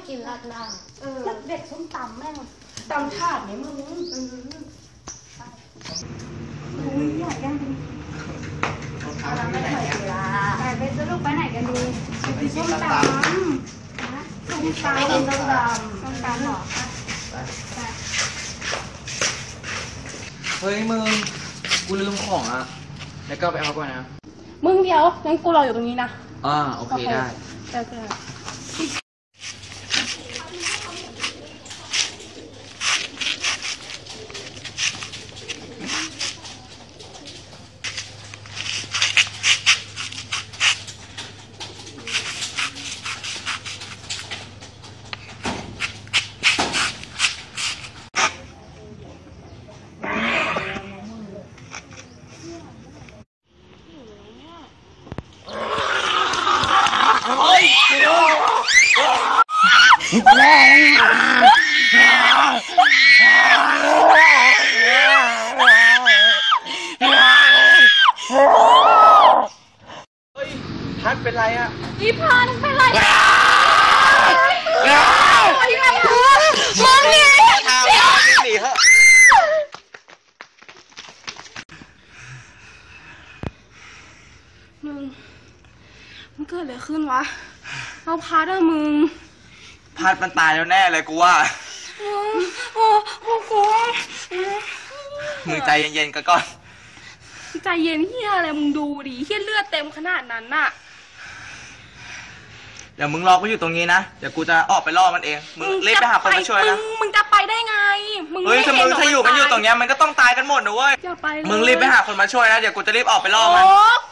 กินราดหน้าเด็กส้มตำแม่งตำถาดเนี่ยมึงอยากยังเราไม่ไหวแล้วไปสรุปไปไหนกันดีไปส้มตำไม่กินส้มตำหรอเฮ้ยมึงกูลืมของอ่ะแล้วก็ไปเอาก่อนนะมึงเดียวงั้นกูรออยู่ตรงนี้นะโอเคได้พัดเป็นไรอ่ะอีพานเป็นไรมึงนี่หนีเหอะมันเกิดอะไรขึ้นวะเอาพัดอะมึงพัดมันตายแล้วแน่เลยกูว่ามึงใจเย็นๆก่อนใจเย็นเฮียอะไรมึงดูดิเฮียเลือดเต็มขนาดนั้นน่ะเดี๋ยวมึงรอกูอยู่ตรงนี้นะเดี๋ยวกูจะออกไปล่อมันเองมึงรีบไปหาคนมาช่วยนะมึงจะไปได้ไงเฮ้ยถ้าอยู่มันอยู่ตรงนี้มันก็ต้องตายกันหมดนะเว้ยมึงรีบไปหาคนมาช่วยนะเดี๋ยวกูจะรีบออกไปล่อมัน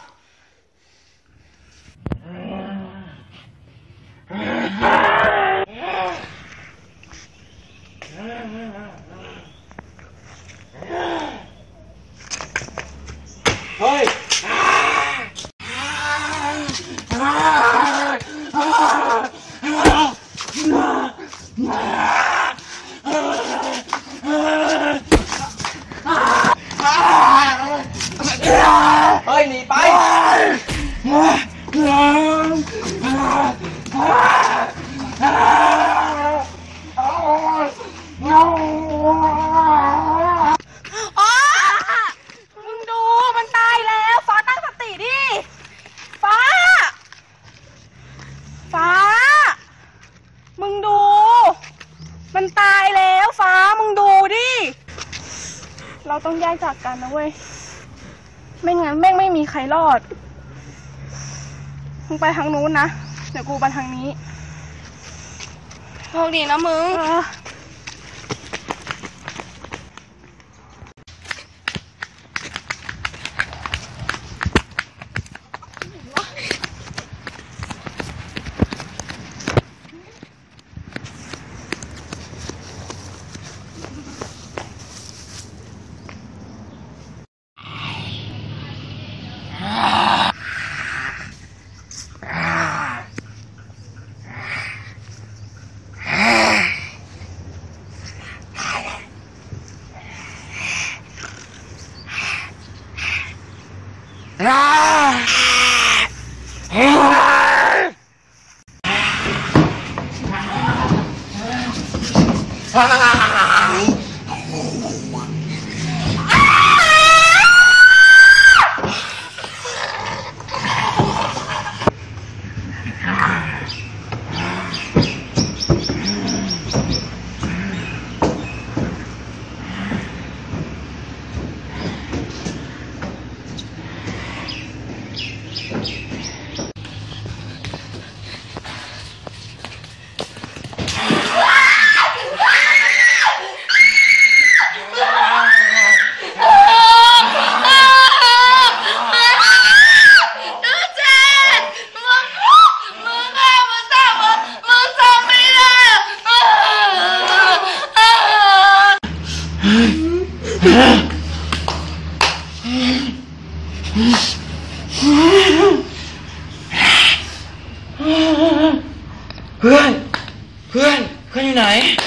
เฮ้ยหนีไปมึงดูมันตายแล้วฟ้าตั้งสติดิฟ้ามึงดูมันตายแล้วฟ้ามึงดูดิเราต้องแยกจากกันนะเว้ยไม่งั้นแม่งไม่มีใครรอดมึงไปทางนู้นนะเดี๋ยวกูไปทางนี้โชคดีนะมึงเพื่อนอยู่ไหน